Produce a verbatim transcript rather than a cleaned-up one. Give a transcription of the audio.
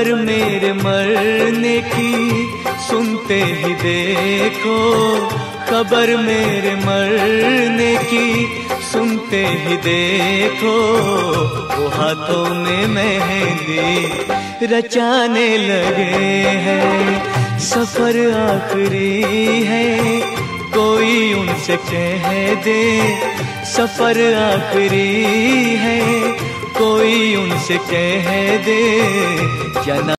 खबर मेरे मरने की सुनते ही देखो, खबर मेरे मरने की सुनते ही देखो, वो हाथों में मेहंदी रचाने लगे हैं। सफर आखिरी है, कोई उनसे कह दे, सफर आखिरी है, कोई उनसे कह दे, जना